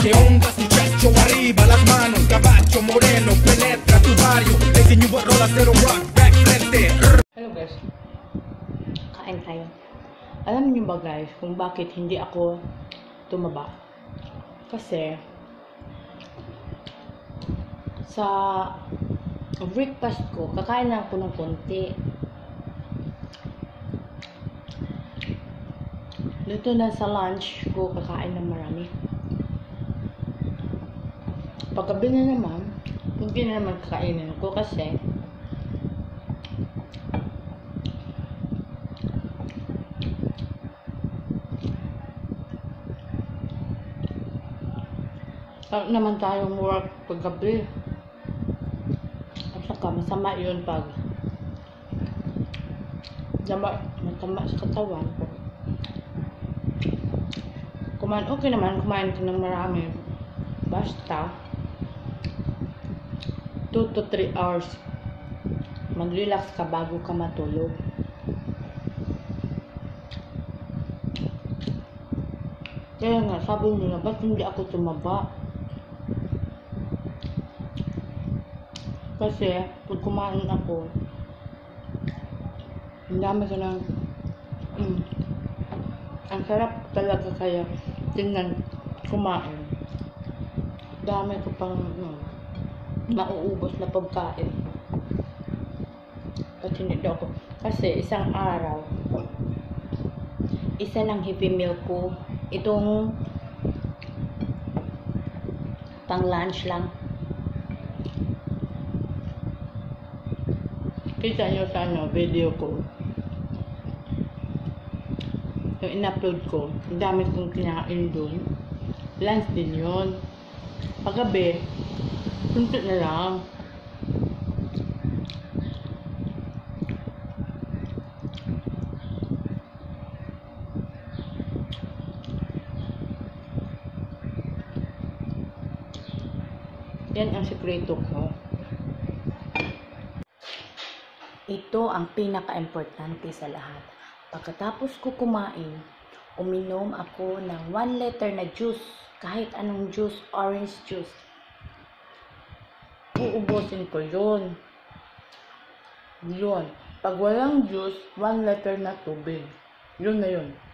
Que ondas, muchacho, arriba las manos. Cabacho moreno, penetra tu barrio. Le enseño rolas de rock, back frente. Hello guys, kain tayo. Alam niyo ba guys kung bakit hindi ako tumaba? Kasi sa breakfast ko, kakain lang ako ng konti. Dito na sa lunch ko, kakain ng marami. Paggabi na naman, hindi na naman kakainin ko kasi naman tayong work paggabi. At saka masama yun pag matama sa katawan. Okay naman, kumain ka ng marami. Basta 2 to 3 hours mag-relax ka bago ka matulog. Kaya nga, sabi nila, ba't hindi ako tumaba? Kasi, pag kumain ako, ang dami ko ng ang sarap talaga kaya tingnan kumain. Dami ko pang mauubos na pagkain. At hindi ako. Kasi isang araw, isa lang Happy Meal ko. Itong pang lunch lang. Kita nyo sa video ko. Yung in-upload ko, ang dami kong kinain doon. Lunch din yun. Paggabi, suntot na lang. Yan ang sikreto ko. Ito ang pinaka-importante sa lahat. Pagkatapos ko kumain, uminom ako ng 1 liter na juice. Kahit anong juice, orange juice. Uubusin ko yun. Yun. Pag walang juice, 1 liter na tubig. Yun na yun.